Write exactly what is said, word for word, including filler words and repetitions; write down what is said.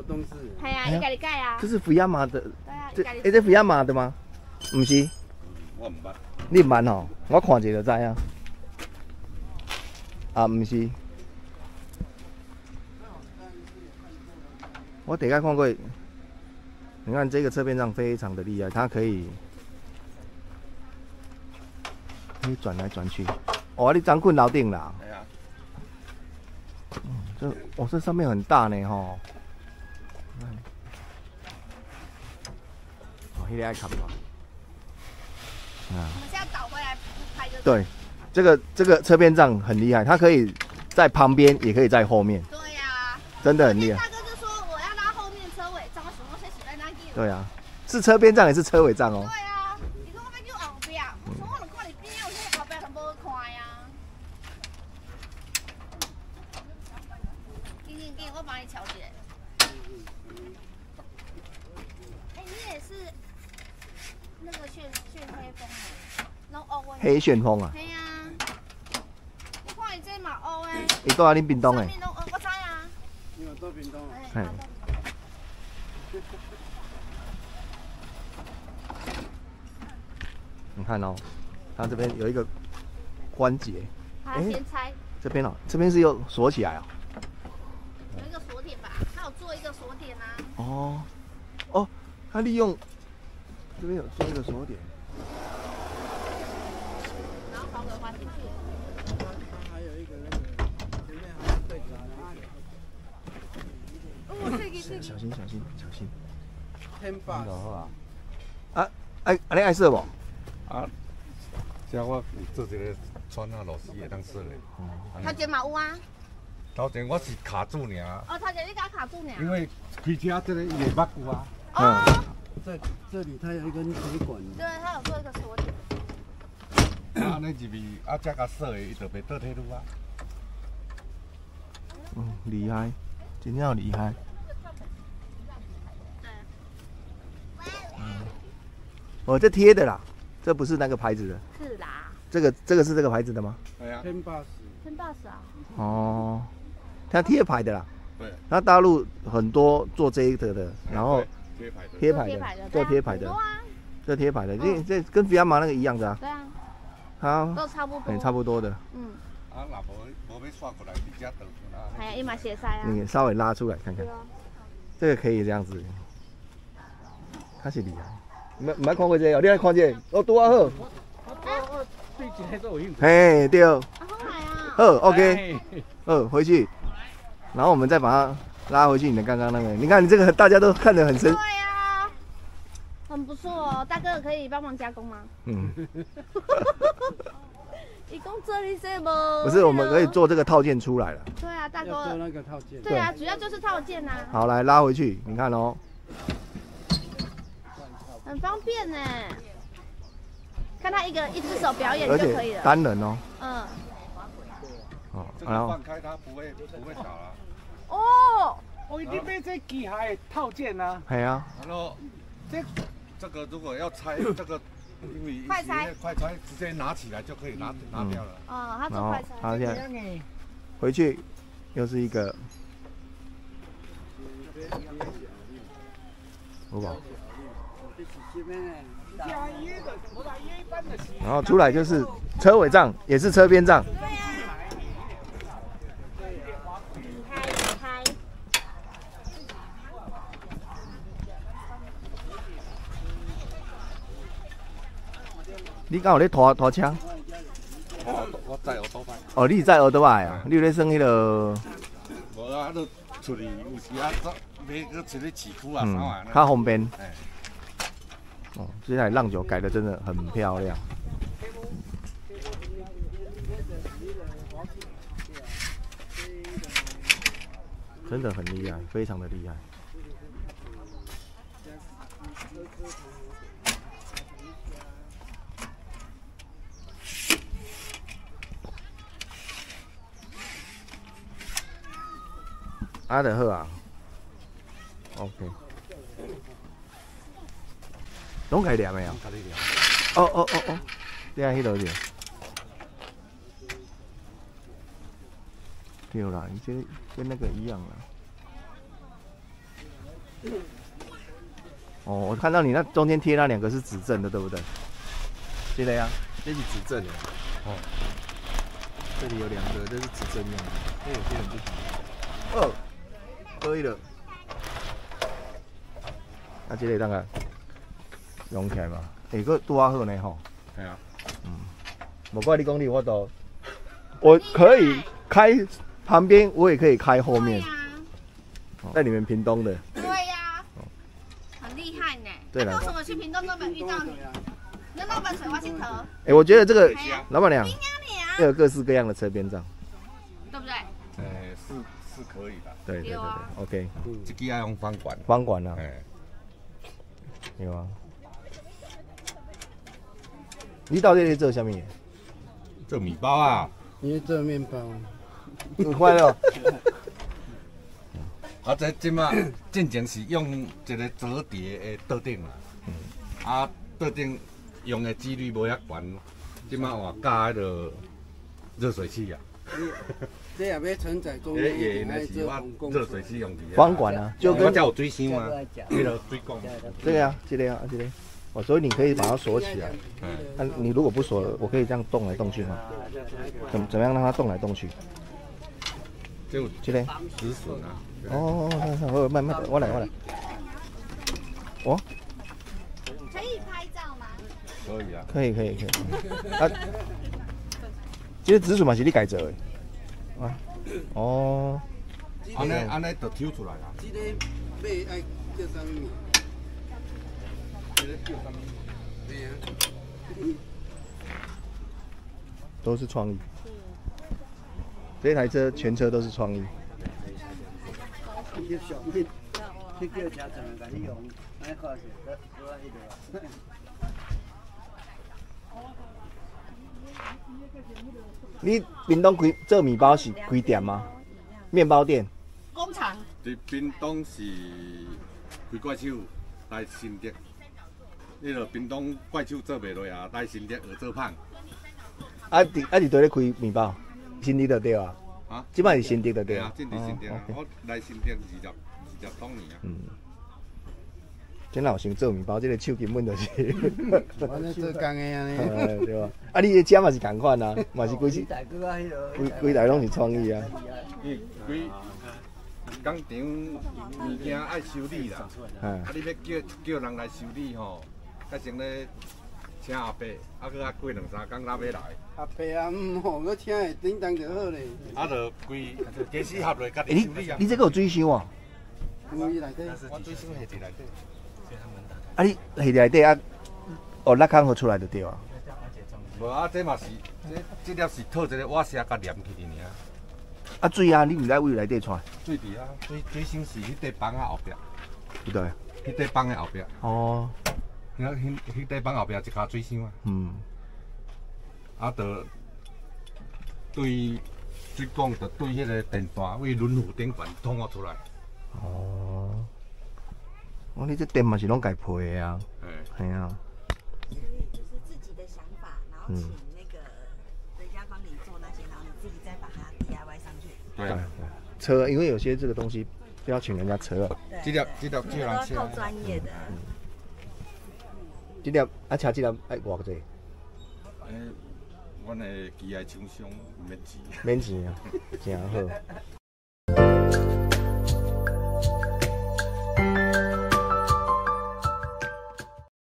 活动室。 系啊，伊家己改啊。 这是福亚马的， 对啊， 这哎，这福亚马的吗？不是， 我唔捌。 你唔捌吼？我看一下就知啊。啊，不是。我大概看过。你看这个侧边杖非常的厉害，它可以可以转来转去。哦，你张困楼顶啦。 哎呀。 嗯，这哦，这上面很大呢吼。哦，那个爱看吧。啊。 我们现在倒回来拍就。 对，这个这个侧边杖很厉害，它可以在旁边，也可以在后面。 对呀。 真的很厉害。 大哥就说我要拉后面车尾帐，我什么先洗在那边。 对啊，是车边杖也是车尾杖哦。 对啊，你说我要叫后边，我说我能看你边，我说后边很不好看呀。给你给你，我帮你调节。哎，你也是那个旋旋黑风的，那黑温。 黑旋风啊。 系啊。你看伊这嘛黑诶。 伊住喺恁屏东诶。 屏东，我知啊。 你有到屏东啊？ 哎。你看哦，它这边有一个关节。 它先拆。 这边哦，这边是又锁起来哦。 有一个锁点吧，它有做一个锁点啊。 哦，哦，它利用这边有做一个锁点。 然后保可放进去。 它还有一个那个前面还有对子啊。 哦，这个这个。 小心小心小心。 天霸。 啊，啊，哎，你爱射不？ 啊，像我做这个穿啊螺丝会当说嘞。 头前嘛有啊。 头前我是卡住尔。 哦，头前你甲卡住尔。 因为开车这个伊会捌久啊。 哦。 在这里它有一根铁管。 对，它有做一个锁点。 啊，安尼入去啊，才甲锁的，伊就袂倒退路啊。 嗯，厉害，真正厉害。嗯。哦，这贴的啦，这不是那个牌子的。 是啦。 这个这个是这个牌子的吗？ 对啊。天霸士。 天霸士啊。 哦，它贴牌的啦。 对。 它大陆很多做这一个的，然后贴牌的。 贴牌的，做贴牌的。这贴牌的，这这跟比亚马那个一样的啊。 对啊。 好。 都差不多。 差不多的。 嗯。 啊，若无无要刷过来，直接倒出来。 哎呀，伊嘛斜塞啊。 你稍微拉出来看看。这个可以这样子。它是厉害。唔唔捌看过这个，你爱看这个，哦，拄啊好。 我我对这个都有兴趣。 嘿，对。 啊，好来啊。 好 ，OK。好，回去，然后我们再把它拉回去你的刚刚那个。你看你这个大家都看得很深。 对呀。很不错哦，大哥可以帮忙加工吗？ 嗯。 一共这里是不？ 不是，我们可以做这个套件出来了。 对啊，大哥。 做那个套件。 对啊，主要就是套件呐。 好，来拉回去，你看哦。 很方便呢，看他一个一只手表演就可以了。 单人哦。 嗯。 哦， 然后放开它不会不会倒了。 哦。 我一定被这机械套件啊。 系啊。 然后这这个如果要拆这个，因为快拆快拆直接拿起来就可以拿拿掉了。 哦，他做快拆。 好，现在回去又是一个。好不好？然后出来就是车尾帐，也是车边帐。 对呀。开开。 你敢有咧拖拖车？ 我我载奥多摆。 哦，你载奥多摆啊？你有咧算迄个？ 无啊，都出去有时啊，买个一个市区啊，啥玩意？ 较方便。哦，这台浪九改的真的很漂亮。真的很厉害，非常的厉害。啊，就好啊。OK。拢可以念的啊。哦哦哦哦，你看迄落去。对啦，你这跟那个一样啦。 哦，我看到你那中间贴那两个是指正的，对不对？这个呀，这是指正的。哦，这里有两个，这是指正用的，这有些人不行。哦，可以了。啊，这个当然用起来嘛，哎，个拄好呢吼。 系啊。 嗯，无怪你讲你我都，我可以开旁边，我也可以开后面。在你们屏东的。 对呀。很厉害呢。 对了。 为什么去屏东都没遇到你？你老板水花镜头。 哎，我觉得这个老板娘，要有各式各样的车边帐， 对不对？ 诶，是是可以的。 对对对对 ，OK。 这个要用方管。 方管啊。 哎。 有啊。你到底在做什么？ 做米包啊。 你做面包。 很快乐。 啊，这即马进前是用一个折叠的桌顶啦，啊，桌顶用的几率无遐悬，即马换加迄个热水器啊。 这也要承载工业， 业那是我热水器用的。 方管啊，就跟我叫有水箱嘛，迄个水管。 这个呀，这个呀，这个。哦，所以你可以把它锁起来。嗯。那、啊、你如果不锁，我可以这样动来动去吗？怎怎么样让它动来动去？ 就这个止损啊。 哦，我慢慢，我来，我来。哦。 可以拍照吗？ 可以啊。 可以，可以，可以。啊，这个止损嘛是你家做的。啊。哦。 安尼安尼就抽出来啊。 这个尾爱叫啥物？这个叫啥物？对啊。 都是创意。这台车全车都是创意。你屏东开做面包是开店吗？面包店。 工厂。 伫屏东是开怪手来新竹，迄个屏东怪手做袂落啊，来新竹学做胖。 啊，伫啊，伫倒咧开面包，新竹就对啊。啊，即摆是新竹就对啊。啊，进伫新竹啊，我来新竹二十二十多年啊。嗯。 真老先做面包，这个手根本就是。 我咧做工的安尼。 对吧？啊，你的家嘛是共款啊，嘛是规规规台拢是创意啊。 规规工厂物件爱修理啦，啊，你要叫叫人来修理吼，甲先咧请阿伯，啊，搁啊过两三工才要来。 阿伯啊，唔好，我请下叮当就好咧。 啊，就规家私合落家己修理啊。 你这个有水箱啊？ 我水箱下伫内底。 啊，你下内底啊，哦，落空好出来就对啊。 无啊，这嘛是，这这粒是套一个瓦舍甲连起的尔。 啊，水啊，你唔该位内底穿。 水伫啊，水水箱是迄块板啊后壁。 不对。 迄块板的后壁。哦。迄迄迄块板后壁一卡水箱啊。嗯。啊，着对水管，着对迄个电线为轮毂顶管通啊出来。哦。哦，你这电嘛是拢家配的啊？哎。系啊。 所以就是自己的想法，然后请那个人家帮你做那些，然后你自己再把它 D I Y 上去。 对啊。 车，因为有些这个东西要请人家车啊。 这条这条这人车。 够专业的。 这条啊，车这条爱偌济？ 诶，阮的机械厂商免钱。 免钱啊，真好。